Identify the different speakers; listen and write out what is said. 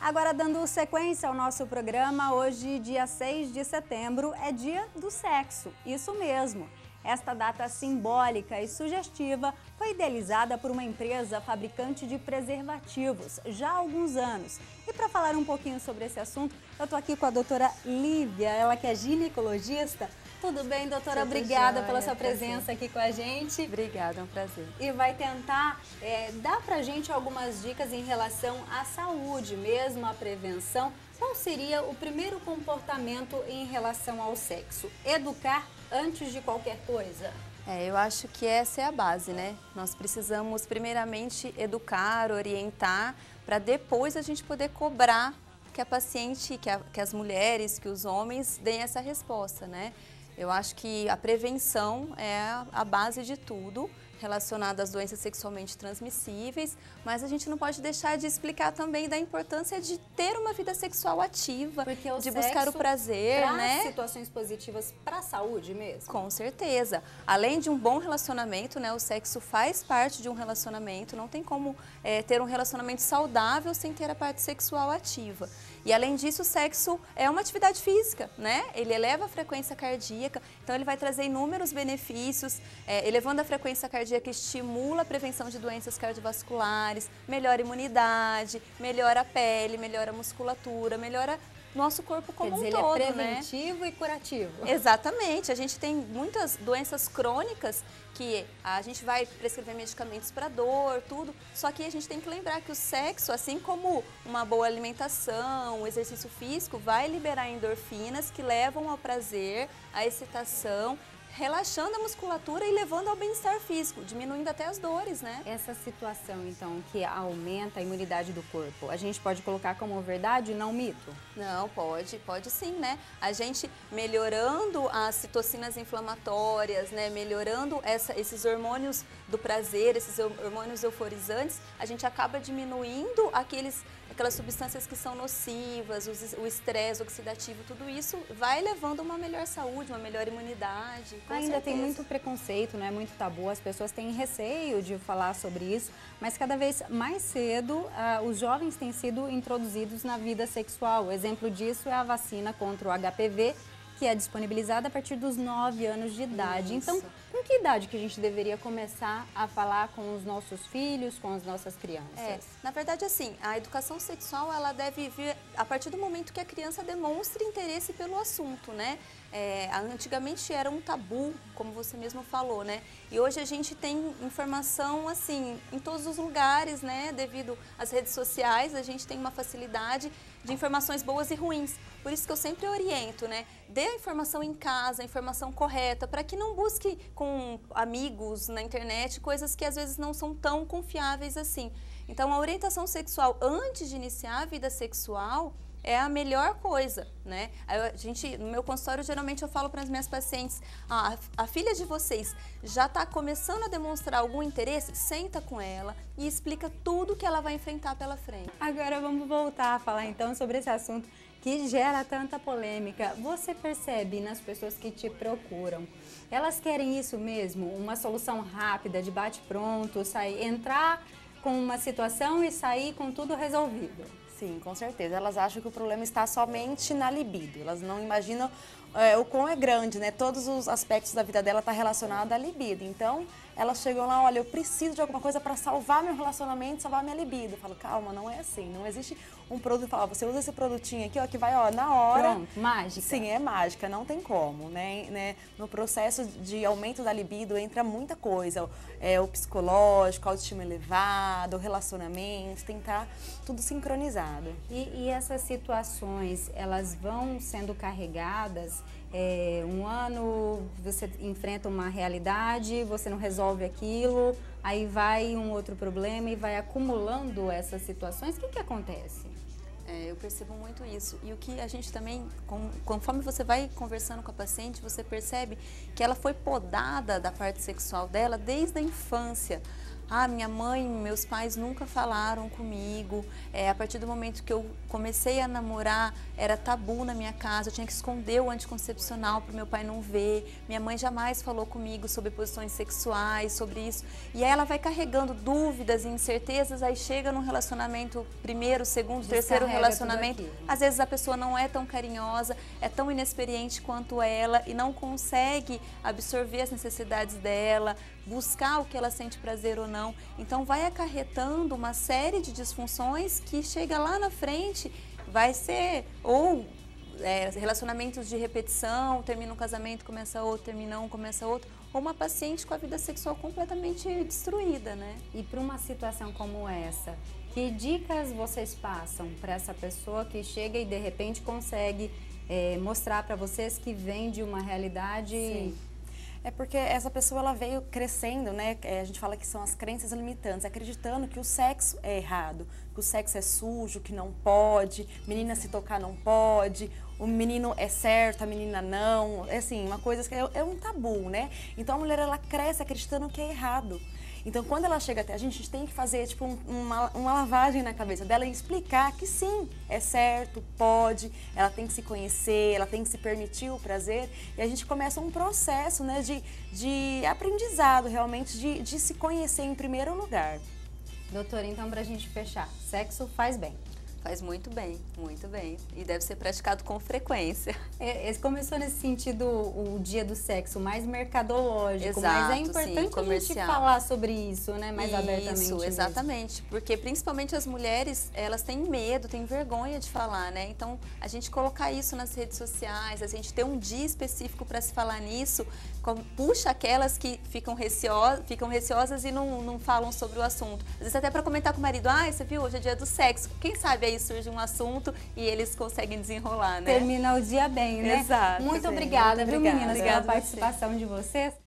Speaker 1: Agora, dando sequência ao nosso programa, hoje, dia 6 de setembro, é dia do sexo. Isso mesmo. Esta data simbólica e sugestiva foi idealizada por uma empresa fabricante de preservativos já há alguns anos. E para falar um pouquinho sobre esse assunto, eu estou aqui com a doutora Lívia, ela que é ginecologista. Tudo bem, doutora? Obrigada pela sua presença aqui com a gente.
Speaker 2: Obrigada, é um prazer.
Speaker 1: E vai tentar dar pra gente algumas dicas em relação à saúde mesmo, à prevenção. Qual seria o primeiro comportamento em relação ao sexo? Educar antes de qualquer coisa?
Speaker 2: Eu acho que essa é a base, né? Nós precisamos primeiramente educar, orientar, para depois a gente poder cobrar que a paciente, que as mulheres, que os homens deem essa resposta, né? Eu acho que a prevenção é a base de tudo, relacionada às doenças sexualmente transmissíveis, mas a gente não pode deixar de explicar também da importância de ter uma vida sexual ativa, de buscar o prazer, né?
Speaker 1: Situações positivas para a saúde mesmo?
Speaker 2: Com certeza. Além de um bom relacionamento, né, o sexo faz parte de um relacionamento, não tem como ter um relacionamento saudável sem ter a parte sexual ativa. E além disso, o sexo é uma atividade física, né? Ele eleva a frequência cardíaca, então ele vai trazer inúmeros benefícios, elevando a frequência cardíaca estimula a prevenção de doenças cardiovasculares, melhora a imunidade, melhora a pele, melhora a musculatura, melhora nosso corpo como um todo, né?
Speaker 1: Ele é preventivo e curativo.
Speaker 2: Exatamente. A gente tem muitas doenças crônicas que a gente vai prescrever medicamentos para dor, tudo. Só que a gente tem que lembrar que o sexo, assim como uma boa alimentação, o exercício físico, vai liberar endorfinas que levam ao prazer, à excitação, relaxando a musculatura e levando ao bem-estar físico, diminuindo até as dores, né?
Speaker 1: Essa situação, então, que aumenta a imunidade do corpo, a gente pode colocar como verdade e não mito?
Speaker 2: Não, pode sim, né? A gente melhorando as citocinas inflamatórias, né? Melhorando esses hormônios do prazer, esses hormônios euforizantes, a gente acaba diminuindo aquelas substâncias que são nocivas, o estresse oxidativo, tudo isso vai levando a uma melhor saúde, uma melhor imunidade.
Speaker 1: Ainda tem muito preconceito, né? Muito tabu, as pessoas têm receio de falar sobre isso, mas cada vez mais cedo os jovens têm sido introduzidos na vida sexual. O exemplo disso é a vacina contra o HPV, que é disponibilizada a partir dos 9 anos de idade.
Speaker 2: Isso.
Speaker 1: Então, com que idade que a gente deveria começar a falar com os nossos filhos, com as nossas crianças?
Speaker 2: Na verdade, assim, a educação sexual, ela deve vir a partir do momento que a criança demonstre interesse pelo assunto, né? Antigamente era um tabu, como você mesmo falou, né? E hoje a gente tem informação, assim, em todos os lugares, né? Devido às redes sociais, a gente tem uma facilidade de informações boas e ruins. Por isso que eu sempre oriento, né? Dê a informação em casa, a informação correta, para que não busque com amigos na internet coisas que às vezes não são tão confiáveis assim. Então, a orientação sexual antes de iniciar a vida sexual é a melhor coisa, né? No meu consultório, geralmente eu falo para as minhas pacientes, a filha de vocês já está começando a demonstrar algum interesse? Senta com ela e explica tudo que ela vai enfrentar pela frente.
Speaker 1: Agora vamos voltar a falar então sobre esse assunto que gera tanta polêmica. Você percebe nas pessoas que te procuram, elas querem isso mesmo? Uma solução rápida, de bate-pronto, entrar com uma situação e sair com tudo resolvido?
Speaker 3: Sim, com certeza. Elas acham que o problema está somente na libido. Elas não imaginam o quão é grande, né? Todos os aspectos da vida dela estão relacionados à libido. Então, elas chegam lá, olha, eu preciso de alguma coisa para salvar meu relacionamento, salvar minha libido. Eu falo, calma, não é assim. Não existe um produto que fala, você usa esse produtinho aqui, ó, que vai, ó, na hora.
Speaker 1: Pronto, mágica.
Speaker 3: Sim, é mágica, não tem como, né? No processo de aumento da libido entra muita coisa. O psicológico, a autoestima elevada, o relacionamento, tem que estar tudo sincronizado.
Speaker 1: E essas situações, elas vão sendo carregadas? Um ano você enfrenta uma realidade, você não resolve aquilo, aí vai um outro problema e vai acumulando essas situações. O que acontece?
Speaker 2: Eu percebo muito isso. E o que a gente também, conforme você vai conversando com a paciente, você percebe que ela foi podada da parte sexual dela desde a infância. minha mãe e meus pais nunca falaram comigo, a partir do momento que eu comecei a namorar, era tabu na minha casa, eu tinha que esconder o anticoncepcional para o meu pai não ver, minha mãe jamais falou comigo sobre posições sexuais, sobre isso, e aí ela vai carregando dúvidas e incertezas, aí chega num relacionamento, primeiro, segundo, terceiro relacionamento, às vezes a pessoa não é tão carinhosa, é tão inexperiente quanto ela e não consegue absorver as necessidades dela, buscar o que ela sente prazer ou não. Então vai acarretando uma série de disfunções que chega lá na frente, vai ser ou relacionamentos de repetição, termina um casamento, começa outro, termina um, começa outro, ou uma paciente com a vida sexual completamente destruída, né?
Speaker 1: E para uma situação como essa, que dicas vocês passam para essa pessoa que chega e de repente consegue mostrar para vocês que vem de uma realidade...
Speaker 3: Sim. É porque essa pessoa ela veio crescendo, né? A gente fala que são as crenças limitantes, acreditando que o sexo é errado, que o sexo é sujo, que não pode, menina se tocar não pode, o menino é certo, a menina não, é assim, uma coisa que é um tabu, né? Então a mulher ela cresce acreditando que é errado. Então, quando ela chega até a gente tem que fazer tipo uma lavagem na cabeça dela e explicar que sim, é certo, pode, ela tem que se conhecer, ela tem que se permitir o prazer. E a gente começa um processo, né, de aprendizado, realmente, de se conhecer em primeiro lugar.
Speaker 1: Doutora, então, para a gente fechar, sexo faz bem.
Speaker 2: Faz muito bem, e deve ser praticado com frequência.
Speaker 1: Começou nesse sentido o dia do sexo mais mercadológico,
Speaker 2: exato,
Speaker 1: mas é importante sim, a gente falar sobre isso, né, mais abertamente.
Speaker 2: Isso, exatamente, mesmo. Porque principalmente as mulheres, elas têm medo, têm vergonha de falar, né? Então, a gente colocar isso nas redes sociais, a gente ter um dia específico para se falar nisso, puxa aquelas que ficam receosas e não falam sobre o assunto. Às vezes até para comentar com o marido, você viu, hoje é dia do sexo, quem sabe aí surge um assunto e eles conseguem desenrolar, né?
Speaker 1: Termina o dia bem, né?
Speaker 2: Exato.
Speaker 1: Muito obrigada, viu, meninas, pela participação de vocês.